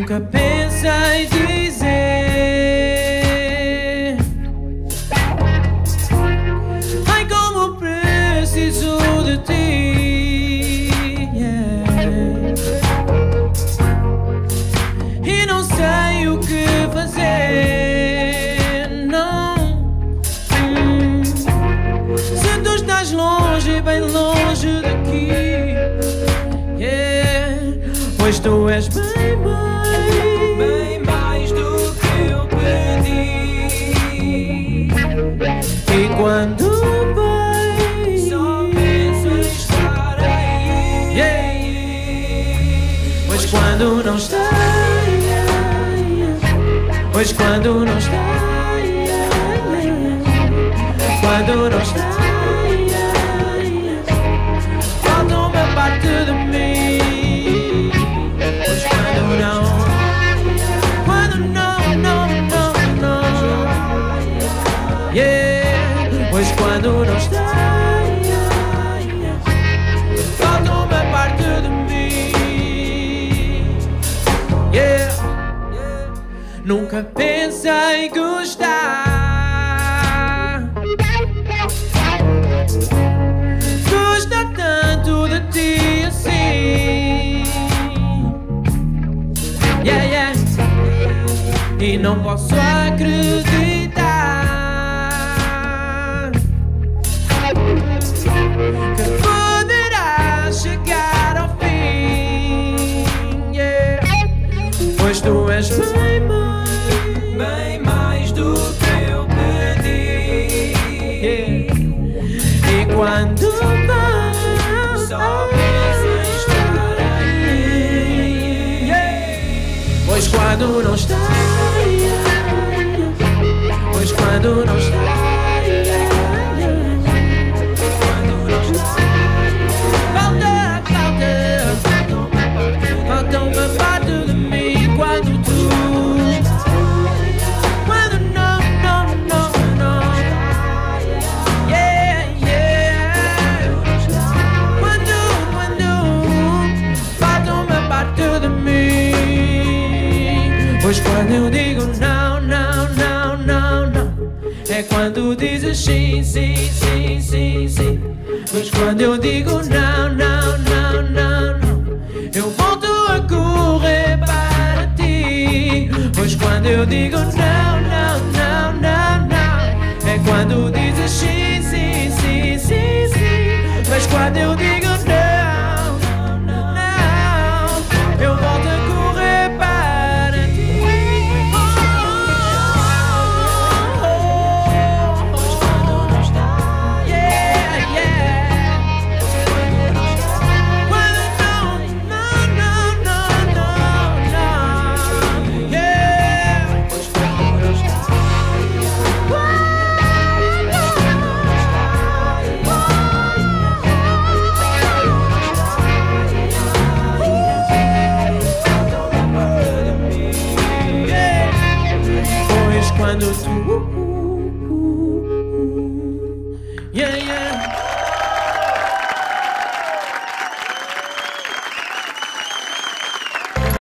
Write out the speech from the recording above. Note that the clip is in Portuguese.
Nunca pensei dizer: ai, como preciso de ti, yeah. E não sei o que fazer, não. Se tu estás longe, bem longe daqui, yeah. Pois tu és bem mais do que eu pedi. E quando vai, só penso em estar aí, yeah. Pois quando não está, pois quando não está, quando não está, falta uma parte de mim. Pois quando não, yeah. Pois quando não está, falta uma parte de mim, yeah. Nunca pensei gostar, gostar tanto de ti assim, yeah, yeah. E não posso acreditar que poderá chegar ao fim, yeah. Pois tu és bem mais do que eu pedi, yeah. E quando vai, só penso em estar aí, yeah. Pois quando não está, pois quando não está, falta uma parte de mim. Quando tu, quando não, yeah, yeah. Quando falta uma parte de mim. Pois quando eu digo não, é quando dizes sim, sim, sim, sim, sim. Pois quando eu digo não, eu volto a correr para ti. Pois quando eu digo não, é quando dizes sim, sim, sim, sim, sim. Mas quando eu digo não, eu volto a correr para ti. Pois quando não está, yeah, yeah. Quando não, yeah. Pois quando não está, quando tu, yeah, yeah.